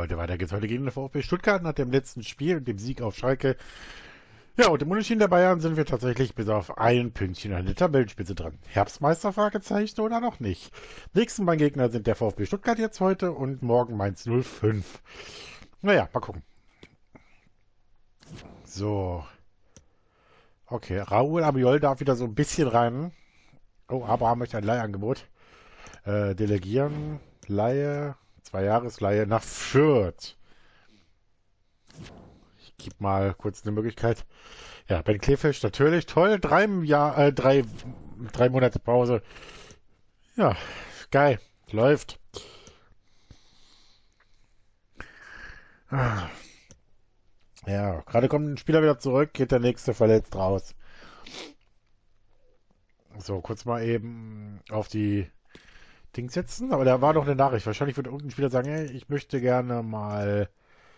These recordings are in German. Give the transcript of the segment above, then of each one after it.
Leute, weiter geht's heute gegen den VfB Stuttgart nach dem letzten Spiel und dem Sieg auf Schalke. Ja, und im Unentschieden der Bayern sind wir tatsächlich bis auf ein Pünktchen an der Tabellenspitze dran. Herbstmeister, Fragezeichen, oder noch nicht? Nächsten beiden Gegner sind der VfB Stuttgart jetzt heute und morgen Mainz 05. Naja, mal gucken. So. Okay, Raúl Albiol darf wieder so ein bisschen rein. Oh, Abraham möchte ein Leihangebot. Delegieren, Leihe, 2-Jahres-Leihe nach Fürth. Ich gebe mal kurz eine Möglichkeit. Ja, Ben Kleefisch, natürlich, toll. 3 Monate Pause. Ja, geil. Läuft. Ja, gerade kommt ein Spieler wieder zurück, geht der nächste verletzt raus. So, kurz mal eben auf die Dings setzen, aber da war doch eine Nachricht. Wahrscheinlich wird irgendein Spieler sagen, hey, ich möchte gerne mal,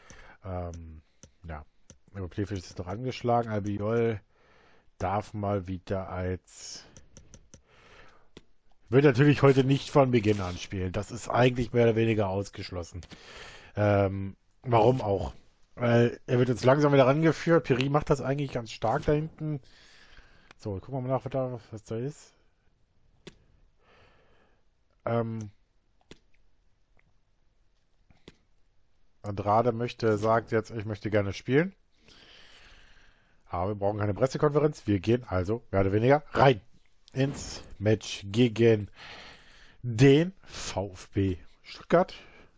ja, Kleefisch ist noch angeschlagen, Albiol darf mal wieder als, wird natürlich heute nicht von Beginn an spielen. Das ist eigentlich mehr oder weniger ausgeschlossen. Warum auch? Weil er wird jetzt langsam wieder rangeführt. Piri macht das eigentlich ganz stark da hinten. So, gucken wir mal nach, was da ist. Andrade sagt jetzt, ich möchte gerne spielen. Aber wir brauchen keine Pressekonferenz. Wir gehen also mehr oder weniger rein ins Match gegen den VfB Stuttgart.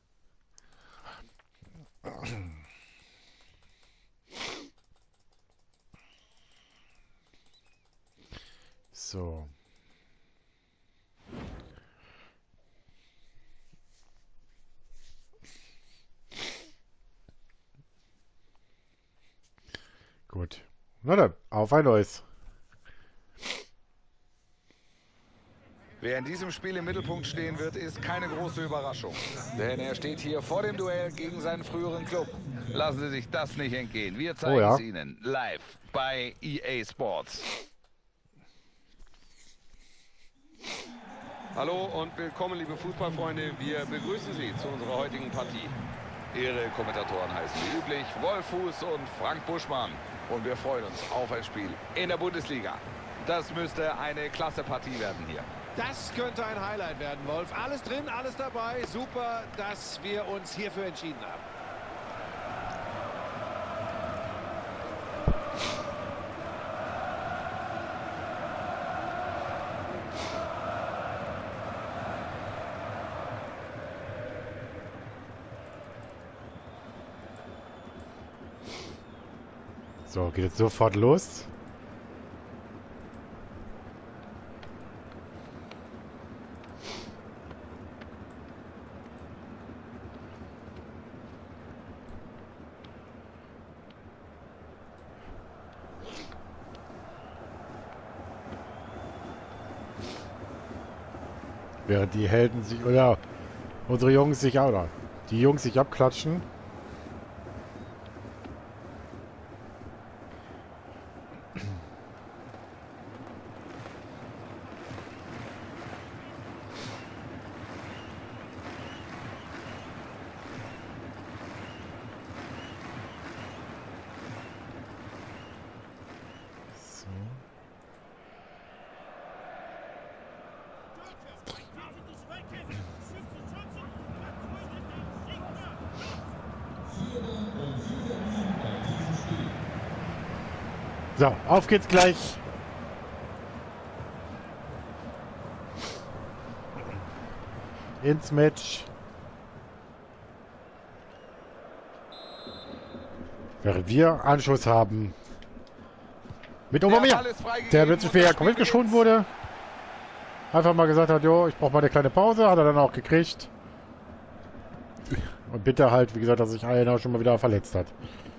So. Gut. Na dann, auf ein neues. Wer in diesem Spiel im Mittelpunkt stehen wird, ist keine große Überraschung. Denn er steht hier vor dem Duell gegen seinen früheren Club. Lassen Sie sich das nicht entgehen. Wir zeigen es Ihnen live bei EA Sports. Hallo und willkommen, liebe Fußballfreunde. Wir begrüßen Sie zu unserer heutigen Partie. Ihre Kommentatoren heißen wie üblich Wolf Fuß und Frank Buschmann. Und wir freuen uns auf ein Spiel in der Bundesliga. Das müsste eine klasse Partie werden hier. Das könnte ein Highlight werden, Wolf. Alles drin, alles dabei. Super, dass wir uns hierfür entschieden haben. So, geht jetzt sofort los. Während die Helden sich, oder unsere Jungs sich, oder die Jungs sich abklatschen. So, auf geht's gleich. Ins Match. Während wir Anschluss haben. Mit Aubameyang. Der wird zu schwer komplett geschont wurde. Einfach mal gesagt hat, jo, ich brauche mal eine kleine Pause. Hat er dann auch gekriegt. Und bitte halt, wie gesagt, dass sich einer schon mal wieder verletzt hat.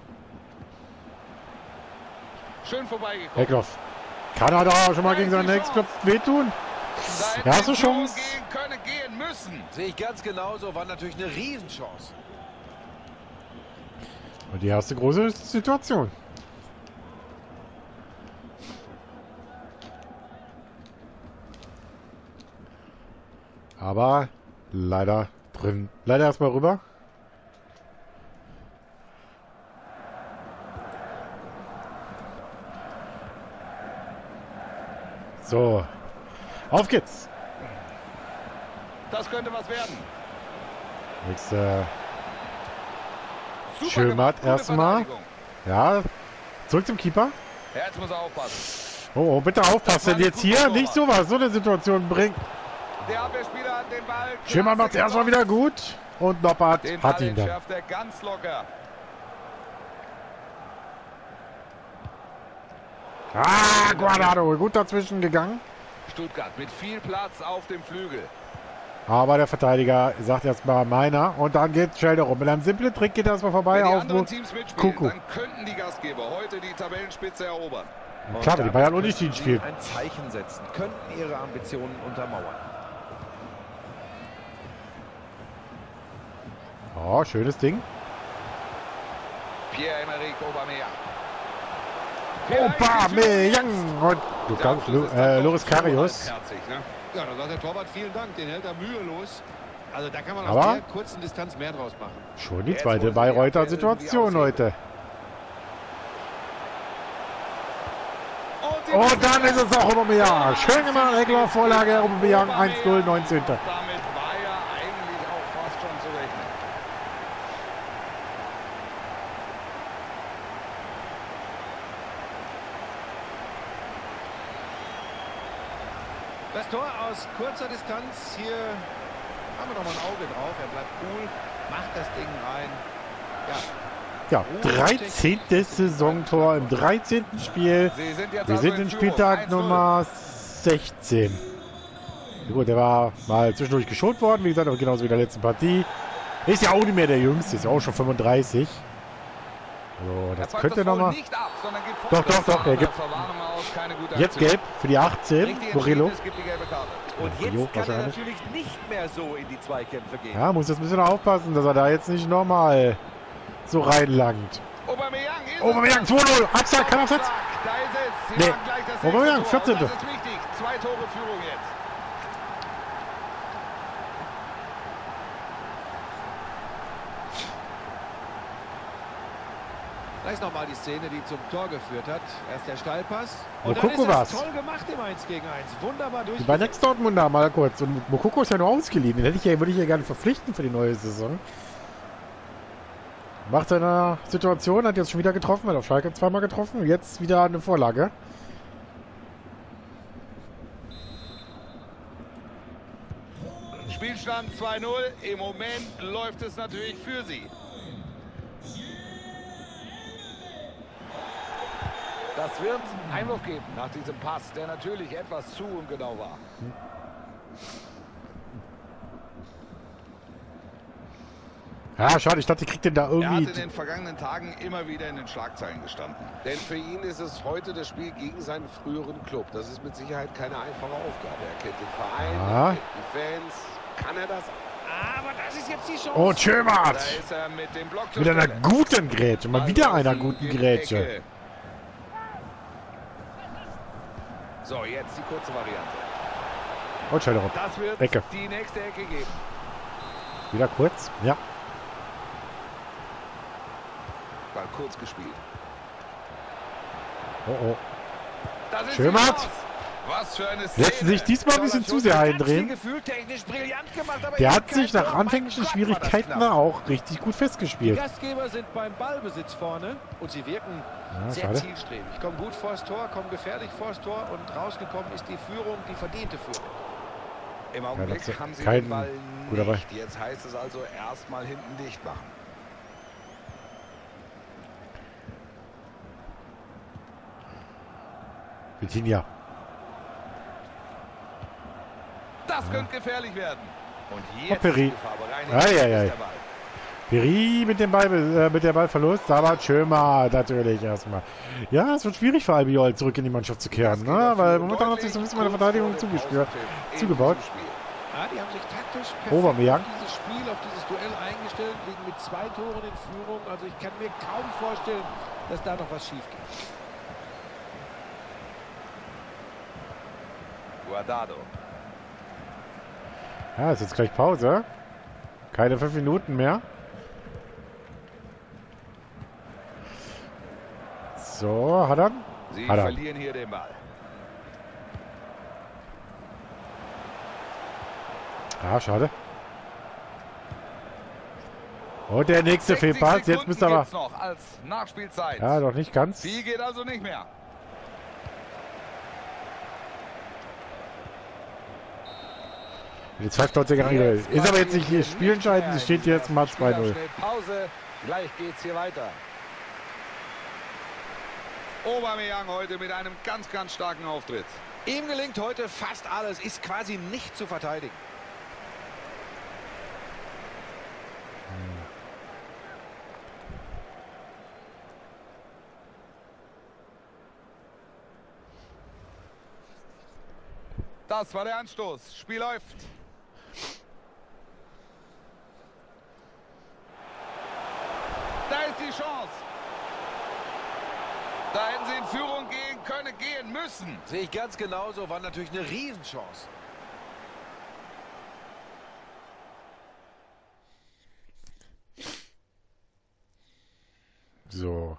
Schön vorbeigekommen. Heckloff. Kann er da schon mal gegen seinen Ex-Club wehtun? Ja, hast du Chance? Gehen müssen. Sehe ich ganz genauso. War natürlich eine Riesenchance. Und die erste große Situation. Aber leider drin. Leider erstmal rüber. So. Auf geht's. Das könnte was werden. Nächster. Schömert erstmal. Ja. Zurück zum Keeper. Ja, jetzt muss er aufpassen. Oh, bitte aufpassen. Jetzt hier nicht sowas, so eine Situation bringt. Der Abwehrspieler hat den Ball. Schömert macht erstmal wieder gut. Und Noppert hat ihn dann. Schärft er ganz locker. Ah, Guardado. Gut dazwischen gegangen. Stuttgart mit viel Platz auf dem Flügel. Aber der Verteidiger sagt erstmal meiner. Und dann geht schnell rum. Mit einem simplen Trick geht er erstmal vorbei. Wenn die auf anderen Teams mitspielen, Kuku. dann könnten die Gastgeber heute die Tabellenspitze erobern. Klar, wenn die Bayern unentschieden spielen. Ein Zeichen setzen, könnten ihre Ambitionen untermauern. Oh, schönes Ding. Pierre-Emerick Aubameyang. Aubameyang. Und du kannst Loris Karius. Ja, da sagt der Torwart vielen Dank, den hält er mühelos. Also da kann man Aber aus der kurzen Distanz mehr draus machen. Schon die zweite Bayreuther Situation heute. Und dann ist es auch Aubameyang. Schön gemacht, Eckler, Vorlage, Aubameyang 1-0, 19. Damit war ja eigentlich auch fast schon zu rechnen. Das Tor aus kurzer Distanz, hier haben wir noch mal ein Auge drauf. Er bleibt cool, macht das Ding rein. Ja, 13. Saisontor im 13. Spiel. Wir sind in Spieltag Nummer 16. Gut, der war mal zwischendurch geschont worden, wie gesagt, aber genauso wie in der letzten Partie. Ist ja auch nicht mehr der Jüngste, ist ja auch schon 35. So, das könnte nochmal. Doch, er gibt jetzt gelb für die 18, Murillo. Und jetzt kann er natürlich nicht mehr so in die Zweikämpfe gehen. Ja, muss jetzt ein bisschen aufpassen, dass er da jetzt nicht nochmal so reinlangt. Aubameyang 2-0. Axel, kann er jetzt? Nee, Aubameyang 14. Das ist wichtig. 2 Tore Führung jetzt. Da ist nochmal die Szene, die zum Tor geführt hat. Erst der Steilpass. Und Mokoko dann ist es war's. toll gemacht im 1 gegen 1. Wunderbar Die bei Next Dortmunder mal kurz. Und Mokoko ist ja nur ausgeliehen. Den würde ich ja gerne verpflichten für die neue Saison. Macht seine Situation, hat jetzt schon wieder getroffen, hat auf Schalke zweimal getroffen. Jetzt wieder eine Vorlage. Spielstand 2-0. Im Moment läuft es natürlich für sie. Das wird Einwurf geben nach diesem Pass, der natürlich etwas zu ungenau war. Ja, schade, ich dachte, ich krieg den da Er hat irgendwie. in den vergangenen Tagen immer wieder in den Schlagzeilen gestanden. Denn für ihn ist es heute das Spiel gegen seinen früheren Club. Das ist mit Sicherheit keine einfache Aufgabe. Er kennt den Verein, Ja. er kennt die Fans. Kann er das? Aber das ist jetzt die Chance. Und Schömert! Da ist er mit dem Block zur Mit einer Stelle. guten Grätsche. Mal wieder Also einer die guten in die Grätsche. Ecke. So, jetzt die kurze Variante. Und schnell rum. Das wird Ecke. die nächste Ecke geben. Wieder kurz. Ja. Ball kurz gespielt. Oh. Das ist Schömert. die Chance. Was für eine Szene. Lässt sich diesmal ein bisschen zu sehr eindrehen. Gefühlt technisch brillant gemacht, aber Der eben hat sich kein nach Tor. anfänglichen Mein Gott, war das Schwierigkeiten knapp. auch richtig gut Die festgespielt. Gastgeber sind beim Ballbesitz vorne und sie wirken Ja, sehr schade. zielstrebig. Kommen gut vors Tor, kommen gefährlich vors Tor und rausgekommen ist die Führung, die verdiente Führung. Im Augenblick das ist haben sie kein den Ball guter Ball. nicht. Jetzt heißt es also erstmal hinten dicht machen. Vitinha. Das könnte gefährlich werden. Und jetzt Peri. ist die Gefahr bereinigt. Eieiei. Ist der Ball. Peri mit der Ballverlust, aber Schömert natürlich erstmal. Ja, es wird schwierig für Albiol zurück in die Mannschaft zu kehren, ne? Weil momentan hat sich so ein bisschen meine Verteidigung zugebaut. Ja, die haben sich taktisch Aubameyang. auf dieses Spiel, auf dieses Duell eingestellt, liegen mit 2 Toren in Führung. Also ich kann mir kaum vorstellen, dass da noch was schief geht. Guardado. Ja, ist jetzt gleich Pause. Keine 5 Minuten mehr. So, hat er? Sie Hat er. verlieren hier den Ball. Ja, schade. Und der nächste Fehlpass. Jetzt müsste aber... noch als Nachspielzeit. Ja, doch nicht ganz. Viel geht also nicht mehr. Jetzt pfeift dort angewählt. Ist aber jetzt nicht hier spielentscheidend. Es steht jetzt mal 2-0. Pause. Gleich geht's hier weiter. Aubameyang heute mit einem ganz, ganz starken Auftritt. Ihm gelingt heute fast alles, ist quasi nicht zu verteidigen. Das war der Anstoß. Spiel läuft. Da ist die Chance. Da hätten sie in Führung gehen können, gehen müssen. Sehe ich ganz genauso, war natürlich eine Riesenchance. So.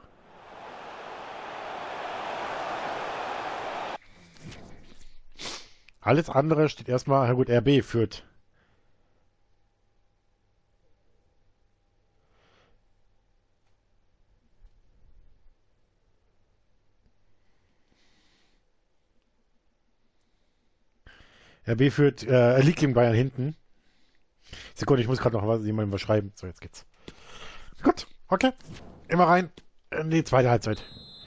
Alles andere steht erstmal, na gut, RB führt. RB führt, liegt gegen Bayern hinten. Sekunde, ich muss gerade noch jemandem was schreiben. So, jetzt geht's. Gut, okay. Immer rein in die zweite Halbzeit.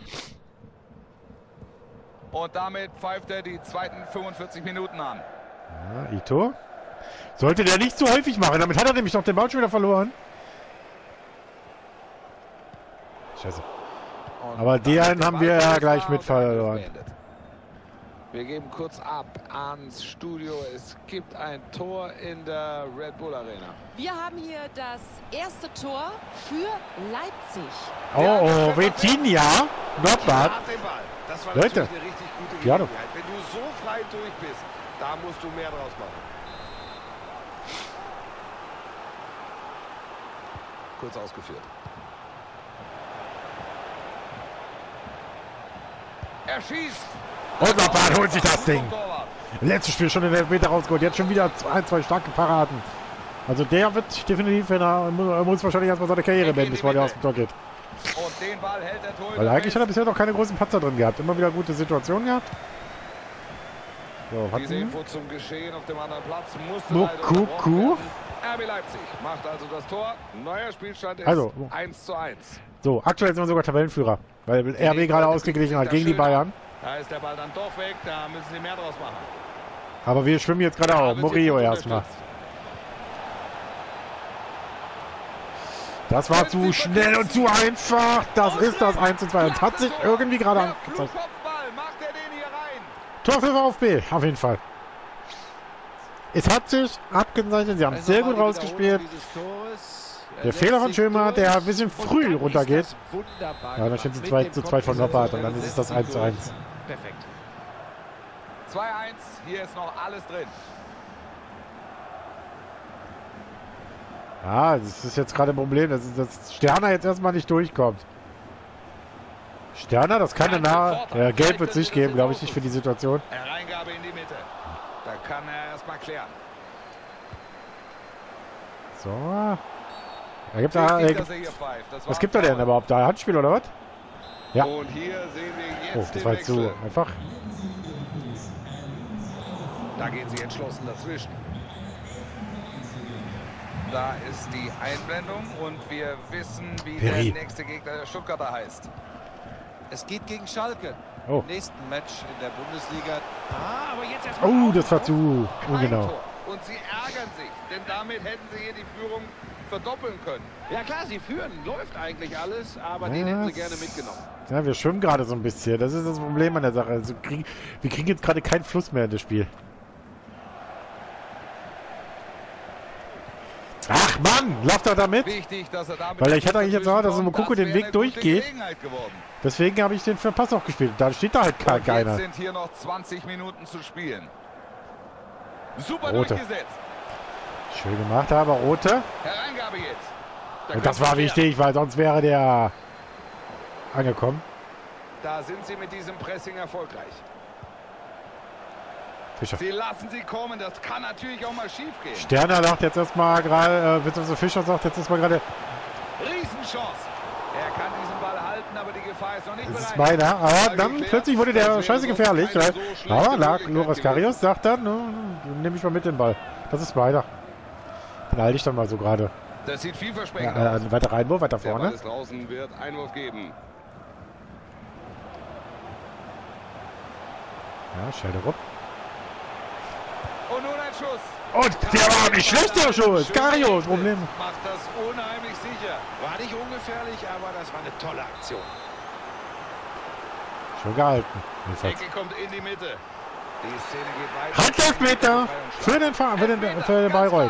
Und damit pfeift er die zweiten 45 Minuten an. Ja, Ito. Sollte der nicht zu häufig machen. Damit hat er nämlich noch den Ball schon wieder verloren. Scheiße. Aber den haben wir ja gleich mit verloren. Wir geben kurz ab ans Studio. Es gibt ein Tor in der Red Bull Arena. Wir haben hier das erste Tor für Leipzig. Oh, Vitinha. Not bad. Das war Leute. natürlich eine richtig gute Gelegenheit. Wenn du so frei durch bist, da musst du mehr draus machen. Kurz ausgeführt. Er schießt. Und Norbert holt sich das Ding. Letztes Spiel schon in der Elfmeter rausgeholt. Jetzt schon wieder ein, zwei starke Paraden. Also der wird definitiv, wenn er muss wahrscheinlich erstmal seine Karriere beenden, bevor der aus dem Tor geht. Und den Ball hält der Torhüter. Weil eigentlich hat er bisher noch keine großen Patzer drin gehabt. Immer wieder gute Situationen gehabt. So, Diese Info zum Geschehen auf dem anderen Platz musste Mukuku. RB Leipzig macht also das Tor. Neuer Spielstand ist also 1:1. So, aktuell sind wir sogar Tabellenführer. Weil RB gerade ausgeglichen hat gegen die Bayern. Da ist der Ball dann doch weg. Da müssen sie mehr draus machen. Aber wir schwimmen jetzt gerade auch. Murillo erstmal. Das war zu schnell und zu einfach. Das ist das 1:2 und hat sich irgendwie gerade angezeigt. Tor für VfB, auf jeden Fall. Es hat sich abgezeichnet. Sie haben es sehr gut rausgespielt. Der Fehler von Schömer, der ein bisschen früh runtergeht. Ja, dann steht es 2:2 von Norbert und dann ist es das 1:1. Perfekt. 2:1, hier ist noch alles drin. Ja, das ist jetzt gerade ein Problem, dass Sterner jetzt erstmal nicht durchkommt. Sterner, das kann er Gelb wird es nicht geben, glaube ich, nicht für die Situation. Hereingabe in die Mitte. Da kann er erstmal klären. So. Er gibt da, was gibt er denn überhaupt da? Handspiel oder was? Ja. Und hier sehen wir jetzt das war jetzt zu einfach. Da gehen sie entschlossen dazwischen. Da ist die Einblendung und wir wissen, wie Peri. der nächste Gegner der Stuttgarter heißt. Es geht gegen Schalke. Oh. Im nächsten Match in der Bundesliga. Aber jetzt erst Oh, das war zu ungenau. Und sie ärgern sich, denn damit hätten sie hier die Führung verdoppeln können. Ja klar, sie führen. Läuft eigentlich alles, aber den hätten sie gerne mitgenommen. Ja, wir schwimmen gerade so ein bisschen. Das ist das Problem an der Sache. Also wir kriegen jetzt gerade keinen Fluss mehr in das Spiel. Ach Mann, läuft er damit? Wichtig, dass er damit. Weil ich hatte eigentlich jetzt erwartet, dass Moukoko den Weg durchgeht. Geworden. Deswegen habe ich den Verpass auch gespielt. Da steht da halt keiner. Jetzt sind hier noch 20 Minuten zu spielen. Super Rote. durchgesetzt. Schön gemacht, aber rote. Hereingabe jetzt. Und das war wichtig, weil sonst wäre der angekommen. Da sind sie mit diesem Pressing erfolgreich. Fischer. Sie lassen sie kommen, das kann natürlich auch mal schief gehen. Sterner sagt jetzt erstmal gerade, beziehungsweise Fischer sagt jetzt erstmal gerade. Riesenchance. Er kann diesen Ball halten, aber die Gefahr ist noch nicht Das ist bereit. beinahe, aber dann plötzlich wurde der scheiße gefährlich. Aber Loris Karius sagt dann, nehme ich mal mit den Ball. Das ist weiter. Den halte ich dann mal so gerade. Das sieht vielversprechend aus. Weiter Einwurf, weiter Der Ball vorne. ist draußen, wird Einwurf geben. Ja, Schelderup. Und nun ein Schuss. Und der war nicht schlecht, der Schuss. Karius, Problem. Macht das unheimlich sicher. War nicht ungefährlich, aber das war eine tolle Aktion. Schon gehalten. Ecke kommt in die Mitte. Die Szene geht weiter. Handelfmeter für den Bayreuth.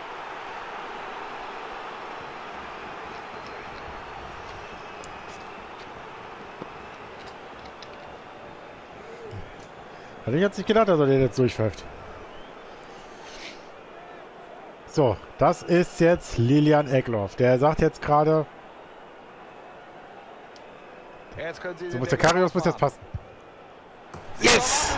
Hatte ich jetzt nicht gedacht, dass er den jetzt durchpfeift. So, das ist jetzt Lilian Eckloff. Der sagt jetzt gerade, Jetzt können Sie so muss der Karius muss jetzt passen. Yes!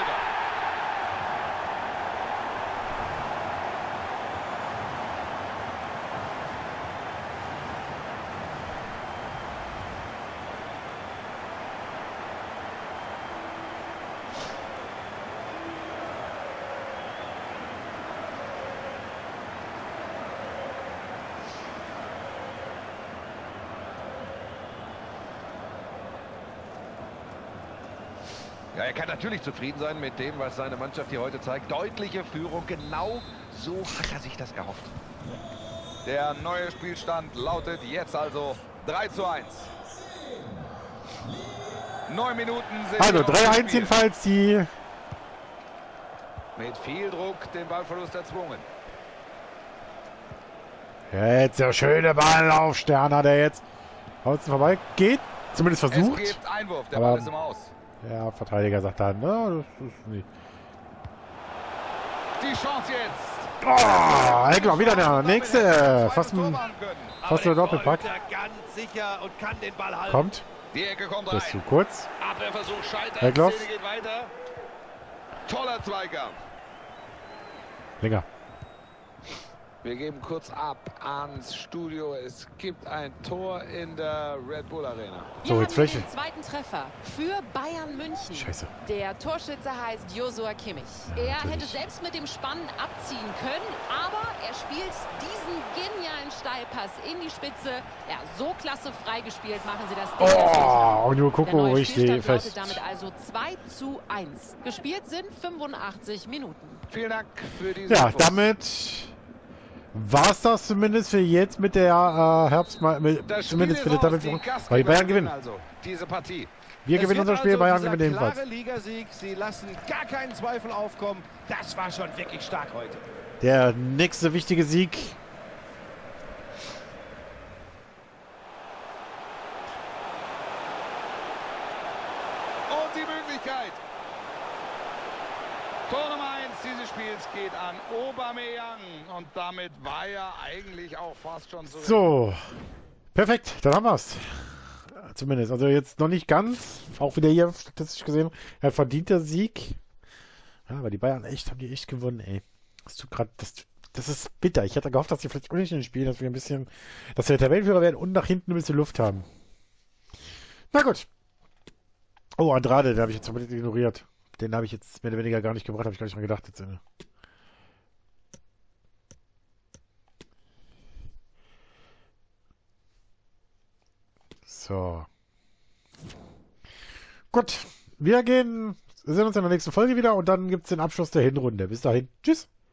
Ja, er kann natürlich zufrieden sein mit dem, was seine Mannschaft hier heute zeigt. Deutliche Führung, genau so hat er sich das erhofft. Der neue Spielstand lautet jetzt also 3:1. 9 Minuten sind Also noch im 3-1 Spiel. jedenfalls die. Mit viel Druck den Ballverlust erzwungen. Jetzt der schöne Balllauf. Sterner, der jetzt außen vorbei geht. Zumindest Es versucht. gibt Einwurf, der Aber- Ball ist im Aus. Der Verteidiger sagt dann, das ist nicht. Die Chance jetzt. Oh, Eckloff, wieder der nächste. Fast Tor ein machen können. fast ein Doppelpack. Ganz sicher und kann den Ball halten. Kommt. Die Ecke kommt Das ist zu rein. kurz. Abwehrversuch scheitert. Eckloff. Die Szene geht weiter. Toller Zweikampf. Länger. Wir geben kurz ab ans Studio. Es gibt ein Tor in der Red Bull Arena. So, Wir jetzt haben Fläche. den zweiten Treffer für Bayern München. Scheiße. Der Torschütze heißt Joshua Kimmich. Er natürlich. hätte selbst mit dem Spann abziehen können, aber er spielt diesen genialen Steilpass in die Spitze. Ja, so klasse freigespielt machen sie das. Oh, und nur Der gucken, neue wo ich stehe. Spielstand Fest. lautet damit also 2:1. Gespielt sind 85 Minuten. Vielen Dank für diese Ja, Infos. damit war es das zumindest für jetzt mit der Das zumindest für Spiel die ist aus. Die Tabellenführung. Gastgeber Weil die Bayern gewinnen. Also diese Partie. Wir Es gewinnen wird unser Spiel, also Bayern dieser gewinnt ebenfalls. klare Ligasieg. Sie lassen gar keinen Zweifel aufkommen. Das war schon wirklich stark heute. Der nächste wichtige Sieg. Und die Möglichkeit. Tor Nummer 1 dieses Spiels geht an Aubameyang. Und damit war er eigentlich auch fast schon So, perfekt, dann haben wir's. Zumindest, also jetzt noch nicht ganz, auch wieder hier statistisch gesehen, ein verdienter Sieg. Ja, aber die Bayern haben die echt gewonnen, ey. Das tut gerade, das ist bitter. Ich hätte gehofft, dass sie vielleicht unentschieden spielen, dass wir ein bisschen, dass wir Tabellenführer werden und nach hinten ein bisschen Luft haben. Na gut. Oh, Andrade, den habe ich jetzt komplett ignoriert. Den habe ich jetzt mehr oder weniger gar nicht gebracht, habe ich gar nicht dran gedacht jetzt. So. Gut. Wir sehen uns in der nächsten Folge wieder und dann gibt es den Abschluss der Hinrunde. Bis dahin. Tschüss.